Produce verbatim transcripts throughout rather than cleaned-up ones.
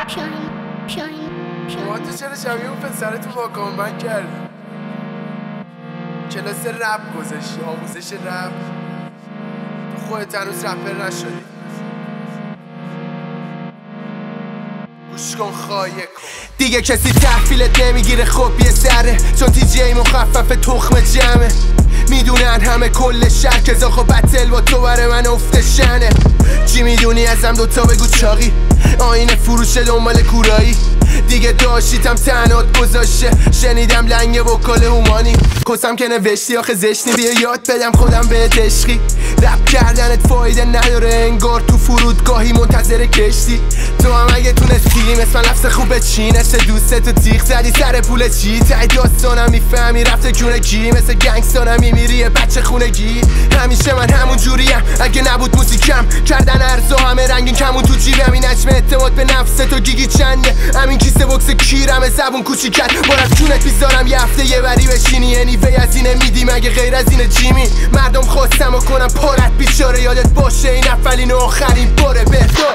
شما تو چرا شبیه اون پسرتون با کامبن کردی؟ کلاس رپ گذاشتی، آموزش رپ. تو خودت هنوز رپر نشدی. گوش کن خواهیه کن دیگه کسی تحویلت نمیگیره، خب یه سره چون تی جی مخفف تخم جمعه. میدونن همه کل شهر که زاخو بتل با تو بره من افته شنه. چی میدونی ازم دوتا بگو چاقی، آینه فروشه دنبال کورایی. دیگه داشتیتم تنات گذاشته، شنیدم لنگ وکال هومانی. کسم که نوشتی آخه زشنی، بیا یاد بدم خودم بهت عشقی. رپ کردنت فایده نداره انگار تو فرودگاهی منتظر کشتی. تو هم اگه تونستی مثل لفظ خوبه چی نشه دوستتو تیغ زدی سر پول چی. تای داستانم میفهمی رفته جونه کی، مثل گنگستانم میمیری بچه خونگی. همیشه من همون جوریم اگه نبود موزیکم، کردن ارزا همه رنگین کمون تو جیبم. این حجم اعتماد به نفس تو گیگی چنده، همین کیسه بوکس کیرم زبون کوچیکت. بار از جونت بیزارم یه هفته یه بری بشینی، یعنی وی از اینه میدی مگه غیر از اینه جیمی. مردم خواستم و کنم پارت بیچاره، یادت باشه این اولین و آخرین باره به تو.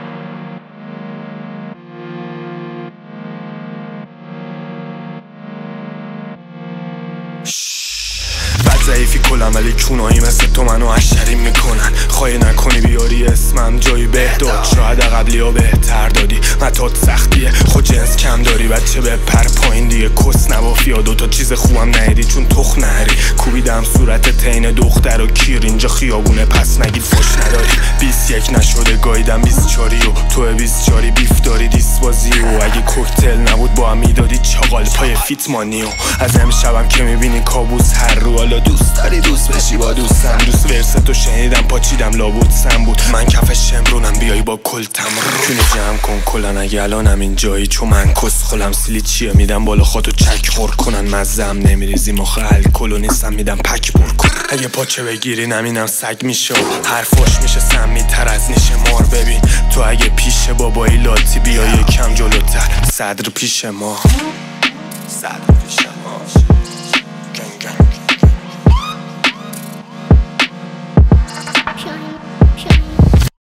ضعیفی کلم ولی چونایی مثل تو منو عشری میکنن. خواهی نکنی بیاری اسمم جایی بهداد، شاید قبلی ها بهتر دادی متات سختیه. خود جنس کم داری بچه به پر پایین دیگه کس نبافی یا دوتا چیز خوبم نهیدی چون تخ نهری. کوبیدم صورت تین دختر و کیر اینجا خیابونه پس نگید فش نداری. بیست یک نشده گاییدم بیست چاری و تو بیست چاری بیف داری دیس بازی. و اگه کوکتل نبود با هم میدادی چاقال پای فیتمانی. و از امشبم که میبینی کابوس هر رو حالا دوست داری دوست بشی با دوستم. دوست ورستو شنیدم پاچیدم لابود سم بود. من کف شمرونم بیایی با کلتم رو کنی جمع کن کلن اگه الانم این جایی چون من کس خلم سیلی چیه میدم بالا خودتو چک خور کنن. مزم نمیریزی مخه الکلو نیستم میدم پک بر کن. اگه پاچه بگیری نمینم سگ میشه و حرفاش میشه سمی تر از نیشه مار. ببین تو اگه پیش بابایی لاتی بیا یکم جلوتر صدر پیش ما صدر پیش ما.